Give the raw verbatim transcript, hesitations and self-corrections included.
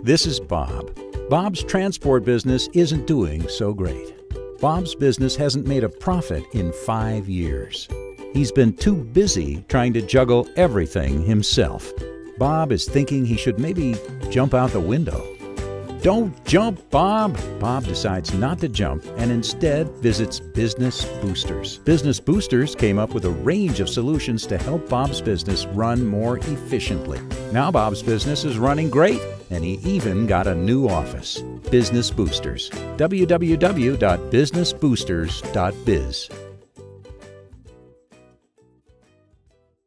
This is Bob. Bob's transport business isn't doing so great. Bob's business hasn't made a profit in five years. He's been too busy trying to juggle everything himself. Bob is thinking he should maybe jump out the window. Don't jump, Bob! Bob decides not to jump and instead visits Business Boosters. Business Boosters came up with a range of solutions to help Bob's business run more efficiently. Now Bob's business is running great, and he even got a new office. Business Boosters. w w w dot business boosters dot biz